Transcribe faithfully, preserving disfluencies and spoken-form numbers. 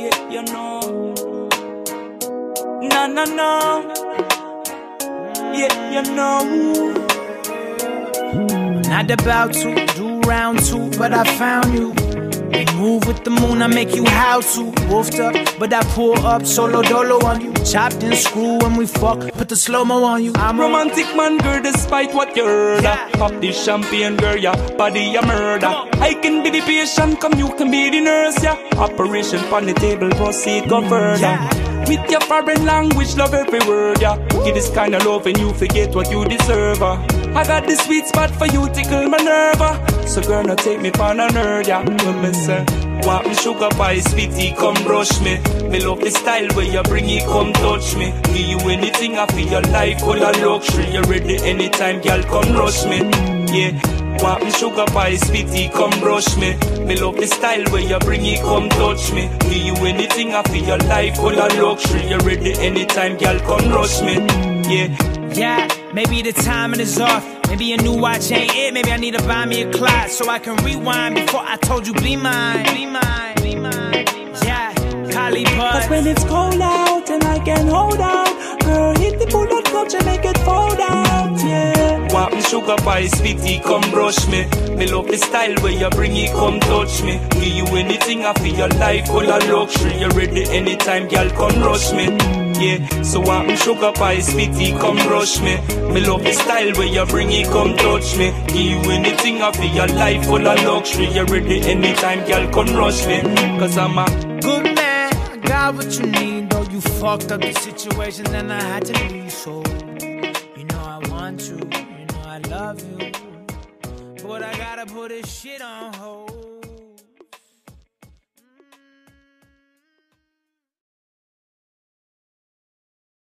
Yeah, you know. No, no, no. Yeah, you know. Not about to do round two, but I found you. We move with the moon, I make you how to. Wolfed up, but I pull up solo dolo on you. Chopped and screw when we fuck, put the slow-mo on you. I'm romantic man, girl, despite what you heard. Yeah. Pop this champagne, girl, yeah, body a murder. I can be the patient, come you can be the nurse, yeah. Operation on the table, proceed, go further. Yeah. With your foreign language, love every word, yeah. Give this kind of love and you forget what you deserve, uh. I got the sweet spot for you, tickle my nerve, uh. So girl, now take me on a nerd, yeah. When me say, want me sugar pie, sweetie, come brush me. Me love the style where you bring it, come touch me. Give you anything, I feel your life full of luxury. You ready anytime, girl, come rush me. Yeah. Want me sugar pie, sweetie, come brush me. Me love the style where you bring it, come touch me. Give you anything, I feel your life full of luxury. You ready anytime, girl, come rush me. Yeah. Yeah, maybe the timing is off. Maybe a new watch ain't it. Maybe I need to buy me a clock so I can rewind before I told you be mine. Be mine, be mine, be mine. Yeah, Collie, Buddz. Cause when it's cold out and I can hold out, girl, hit the bullet clutch and make it fold out, yeah. Want me sugar pie, sweetie, come brush me. Me love the style where you bring it, come touch me. Give you anything, I feel your life full of luxury. You ready anytime, girl, come rush me. Yeah, so want me sugar pie, sweetie, come brush me. Me love the style where you bring it, come touch me. Give you anything, I feel your life full of luxury. You ready anytime, girl, come rush me. Cause I'm a good man, I got what you need. Though you fucked up the situation and I had to leave. So, you know I want you, you know I love you, but I gotta put this shit on hold.